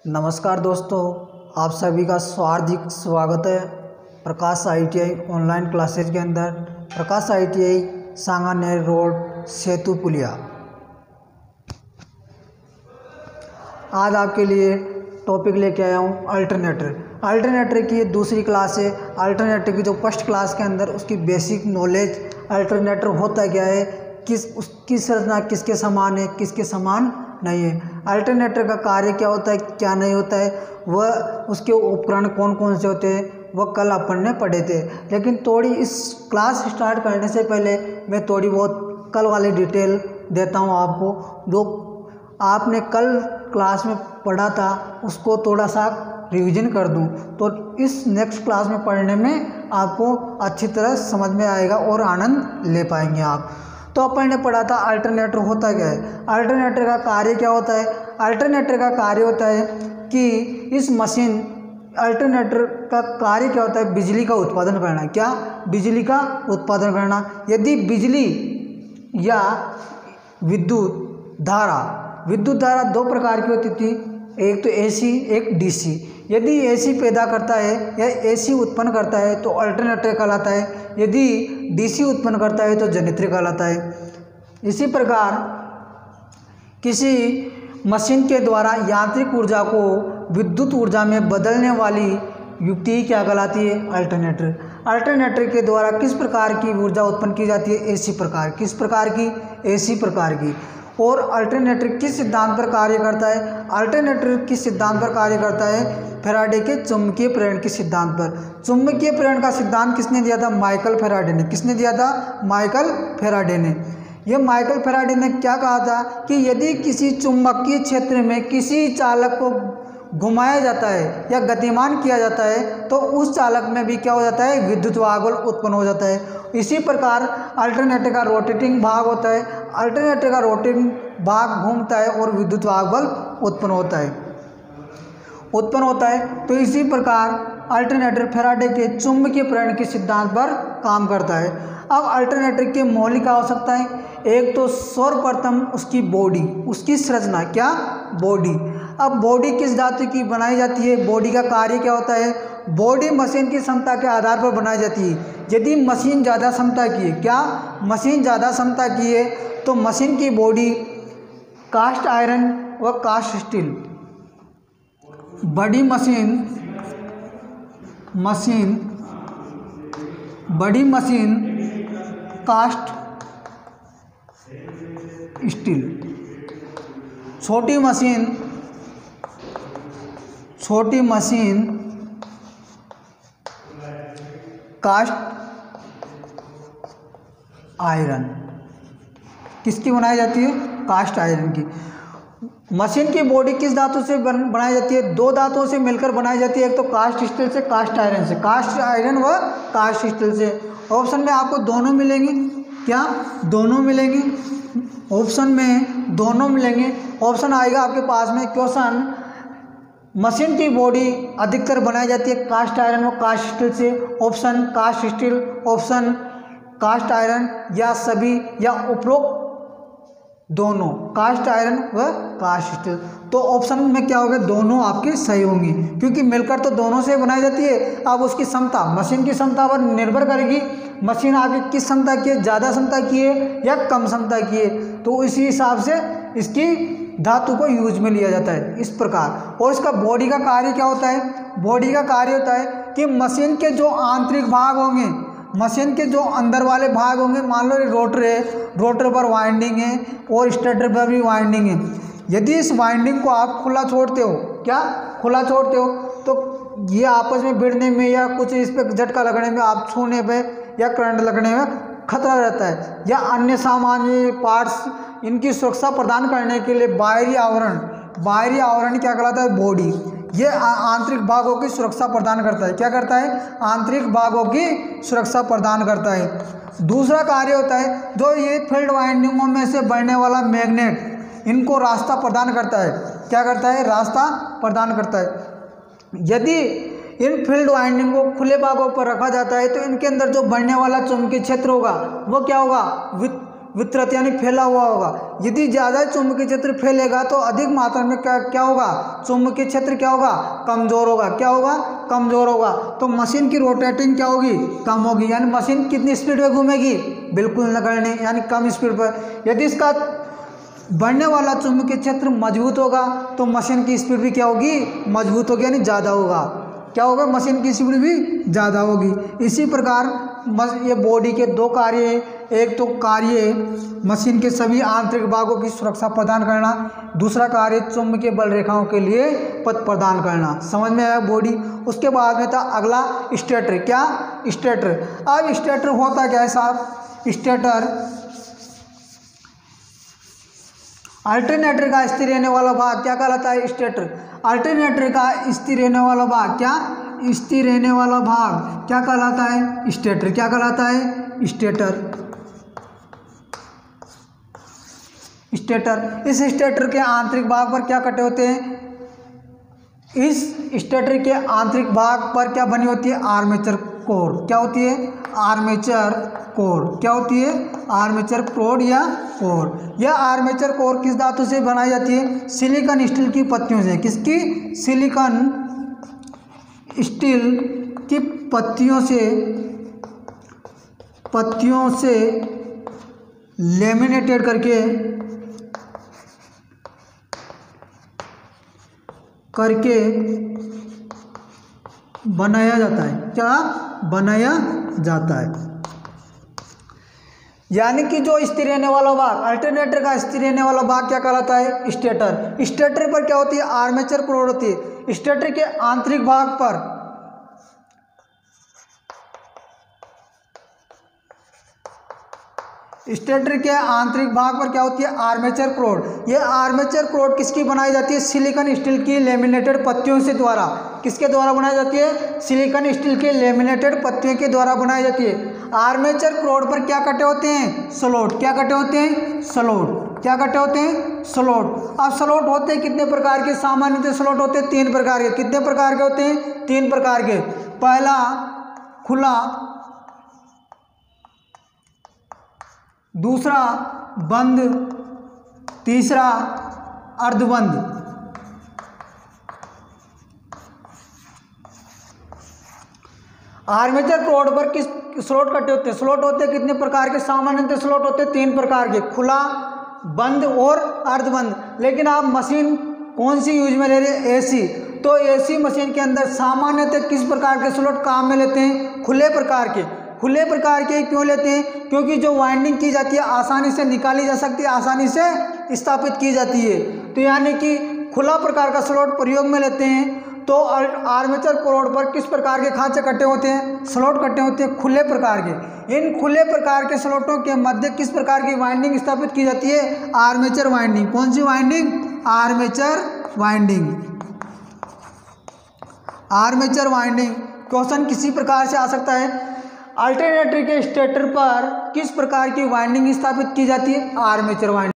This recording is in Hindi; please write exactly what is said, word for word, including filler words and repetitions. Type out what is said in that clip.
नमस्कार दोस्तों, आप सभी का हार्दिक स्वागत है Prakash I T I online classes के अंदर। Prakash I T I Sanganer road सेतु पुलिया। आज आपके लिए टॉपिक लेके आया हूँ अल्टरनेटर। अल्टरनेटर की ये दूसरी क्लास है। अल्टरनेटर की जो फर्स्ट क्लास के अंदर उसकी बेसिक नॉलेज, अल्टरनेटर होता क्या है, किस उसकी संरचना किसके समान है, किसके समान नहीं है, अल्टरनेटर का कार्य क्या होता है, क्या नहीं होता है, वह उसके उपकरण कौन कौन से होते हैं, वह कल अपन ने पढ़े थे। लेकिन थोड़ी इस क्लास स्टार्ट करने से पहले मैं थोड़ी बहुत कल वाली डिटेल देता हूँ आपको। जो आपने कल क्लास में पढ़ा था उसको थोड़ा सा रिवीजन कर दूं तो इस नेक्स्ट क्लास में पढ़ने में आपको अच्छी तरह समझ में आएगा और आनंद ले पाएंगे आप। तो अपन ने पढ़ा था अल्टरनेटर होता क्या है, अल्टरनेटर का कार्य क्या होता है। अल्टरनेटर का कार्य होता है कि इस मशीन अल्टरनेटर का कार्य क्या होता है, बिजली का उत्पादन करना। क्या? बिजली का उत्पादन करना। यदि बिजली या विद्युत धारा, विद्युत धारा दो प्रकार की होती थी, एक तो एसी, एक डीसी। यदि एसी पैदा करता है या एसी उत्पन्न करता है तो अल्टरनेटर कहलाता है, यदि डीसी उत्पन्न करता है तो जनरेटर कहलाता है। इसी प्रकार किसी मशीन के द्वारा यांत्रिक ऊर्जा को विद्युत ऊर्जा में बदलने वाली युक्ति क्या कहलाती है, अल्टरनेटर। अल्टरनेटर के द्वारा किस प्रकार की ऊर्जा उत्पन्न की जाती है, एसी प्रकार। किस प्रकार की? एसी प्रकार की। और अल्टरनेटर किस सिद्धांत पर कार्य करता है, अल्टरनेटर किस सिद्धांत पर कार्य करता है, फैराडे के चुंबकीय प्रेरण के सिद्धांत पर। चुंबकीय प्रेरण का सिद्धांत किसने दिया था, माइकल फैराडे ने। किसने दिया था? माइकल फैराडे ने। यह माइकल फैराडे ने क्या कहा था कि यदि किसी चुंबकीय क्षेत्र में किसी चालक को घुमाया जाता है या गतिमान किया जाता है तो उस चालक में भी क्या हो जाता है, विद्युत वाहक बल उत्पन्न हो जाता है। इसी प्रकार अल्टरनेटर का रोटेटिंग भाग होता है, अल्टरनेटर का रोटेटिंग भाग घूमता है और विद्युत वाहक बल उत्पन्न होता है उत्पन्न होता है तो इसी प्रकार अल्टरनेटर फैराडे के चुंबकीय प्रेरण के सिद्धांत पर काम करता है। अब अल्टरनेटर के मौलिक आवश्यकताएं, एक तो सर्वप्रथम उसकी बॉडी, उसकी संरचना। क्या? बॉडी। अब बॉडी किस धातु की बनाई जाती है, बॉडी का कार्य क्या होता है, बॉडी मशीन की क्षमता के आधार पर बनाई जाती है। यदि मशीन ज़्यादा क्षमता की है, क्या? मशीन ज़्यादा क्षमता की है तो मशीन की बॉडी कास्ट आयरन व कास्ट स्टील। बड़ी मशीन मशीन बड़ी मशीन कास्ट स्टील, छोटी मशीन छोटी मशीन कास्ट आयरन। किसकी बनाई जाती है? कास्ट आयरन की। मशीन की बॉडी किस धातु से बन, बनाई जाती है? दो धातुओं से मिलकर बनाई जाती है, एक तो कास्ट स्टील से, कास्ट आयरन से। कास्ट आयरन व कास्ट स्टील से। ऑप्शन में आपको दोनों मिलेंगे। क्या? दोनों मिलेंगे। ऑप्शन में दोनों मिलेंगे। ऑप्शन आएगा आपके पास में क्वेश्चन, मशीन की बॉडी अधिकतर बनाई जाती है कास्ट आयरन व कास्ट स्टील से। Option cast steel, option cast iron, या सभी या उपरोक्त दोनों, कास्ट आयरन व कास्ट स्टील। तो ऑप्शन में क्या होगा, दोनों आपके सही होंगी क्योंकि मिलकर तो दोनों से बनाई जाती है। अब उसकी क्षमता मशीन की क्षमता पर निर्भर करेगी, मशीन आगे किस क्षमता की है, ज़्यादा क्षमता की है या कम क्षमता की है, तो इसी हिसाब से इसकी धातु को यूज में लिया जाता है इस प्रकार। और इसका बॉडी का कार्य क्या होता है? बॉडी का कार्य होता है कि मशीन के जो आंतरिक भाग होंगे, मशीन के जो अंदर वाले भाग होंगे, मान लो रोटर है, रोटर पर वाइंडिंग है और स्टेटर पर भी वाइंडिंग है। यदि इस वाइंडिंग को आप खुला छोड़ते हो, क्या खुला छोड़ते हो, तो ये आपस में भिड़ने में या कुछ इस पर झटका लगने में, आप छूने पे या करंट लगने में खतरा रहता है, या अन्य सामान्य पार्ट्स, इनकी सुरक्षा प्रदान करने के लिए बाहरी आवरण, बाहरी आवरण क्या कहलाता है, बॉडी। ये आंतरिक भागों की सुरक्षा प्रदान करता है। क्या करता है? आंतरिक भागों की सुरक्षा प्रदान करता है। दूसरा कार्य होता है जो ये फील्ड वाइंडिंगों में से बढ़ने वाला मैग्नेट, इनको रास्ता प्रदान करता है। क्या करता है? रास्ता प्रदान करता है। यदि इन फील्ड वाइंडिंग को खुले भागों पर रखा जाता है तो इनके अंदर जो बढ़ने वाला चुंबकीय क्षेत्र होगा वो क्या होगा, वितरित यानी फैला हुआ होगा। यदि ज़्यादा चुंबकीय क्षेत्र फैलेगा तो अधिक मात्रा में क्या क्या होगा, चुंबकीय क्षेत्र क्या होगा, कमज़ोर होगा। क्या होगा, कमज़ोर होगा। तो मशीन की रोटेटिंग क्या होगी, कम होगी, यानी मशीन कितनी स्पीड में घूमेगी, बिल्कुल नगण्य यानी कम स्पीड पर। यदि इसका बढ़ने वाला चुंबकीय क्षेत्र मजबूत होगा तो मशीन की स्पीड भी क्या होगी, मजबूत होगी यानी ज़्यादा होगा। क्या होगा, मशीन की स्पीड भी ज़्यादा होगी। इसी प्रकार ये बॉडी के दो कार्य हैं, एक तो कार्य मशीन के सभी आंतरिक भागों की सुरक्षा प्रदान करना, दूसरा कार्य चुंबकीय बल रेखाओं के लिए पथ प्रदान करना। समझ में आया बॉडी। उसके बाद में था अगला स्टेटर। क्या, स्टेटर। अब स्टेटर होता क्या है साहब, स्टेटर अल्टरनेटर का स्थिर रहने वाला भाग क्या कहलाता है, स्टेटर। अल्टरनेटर का स्थिर रहने वाला भाग क्या, स्थिर रहने वाला भाग क्या कहलाता है, स्टेटर। क्या कहलाता है, स्टेटर। स्टेटर। इस स्टेटर के आंतरिक भाग पर क्या कटे होते हैं, इस स्टेटर के आंतरिक भाग पर क्या बनी होती है, आर्मेचर कोर। क्या होती है, आर्मेचर कोर। क्या होती है, आर्मेचर कोर या कोर। यह आर्मेचर कोर किस धातु से बनाई जाती है, सिलिकॉन स्टील की पत्तियों से। किसकी, सिलिकॉन स्टील की पत्तियों से पत्तियों से लेमिनेटेड करके करके बनाया जाता है। क्या बनाया जाता है, यानी कि जो स्थिर रहने वाला भाग, अल्टरनेटर का स्थिर रहने वाला भाग क्या कहलाता है, स्टेटर। स्टेटर पर क्या होती है, आर्मेचर कोर होती है। स्टेटर के आंतरिक भाग पर स्टेटर के आंतरिक भाग पर क्या होती है, आर्मेचर कोर। ये आर्मेचर कोर किसकी बनाई जाती है, सिलिकॉन स्टील की लेमिनेटेड पत्तियों से द्वारा। किसके द्वारा बनाई जाती है, सिलिकॉन स्टील के लेमिनेटेड पत्तियों के द्वारा बनाई जाती है। आर्मेचर कोर पर क्या कटे होते हैं, स्लॉट। क्या कटे होते हैं, स्लॉट। क्या कटे होते हैं, स्लॉट। अब स्लॉट होते हैं कितने प्रकार के, सामान्यतः स्लॉट होते हैं तीन प्रकार के। कितने प्रकार के होते हैं, तीन प्रकार के। पहला खुला, दूसरा बंद, तीसरा अर्धबंद। आर्मेचर कोर पर किस स्लॉट कटे होते हैं, स्लॉट होते हैं कितने प्रकार के, सामान्यतः स्लॉट होते हैं तीन प्रकार के, खुला, बंद और अर्धबंद। लेकिन आप मशीन कौन सी यूज में ले रहे हैं, एसी। तो एसी मशीन के अंदर सामान्यतः किस प्रकार के स्लॉट काम में लेते हैं, खुले प्रकार के। खुले प्रकार के क्यों लेते हैं, क्योंकि जो वाइंडिंग की जाती है आसानी से निकाली जा सकती है, आसानी से स्थापित की जाती है। तो यानी कि खुला प्रकार का स्लॉट प्रयोग में लेते हैं। तो आर्मेचर कोर पर किस प्रकार के खांचे कटे होते हैं, स्लॉट कटे होते हैं, खुले प्रकार के। इन खुले प्रकार के स्लॉटों के मध्य किस प्रकार की वाइंडिंग स्थापित की जाती है, आर्मेचर वाइंडिंग। कौन सी winding, armature winding. Armature winding question किसी प्रकार से आ सकता है, अल्टरनेटर के स्टेटर पर किस प्रकार की वाइंडिंग स्थापित की जाती है, आर्मेचर वाइंडिंग।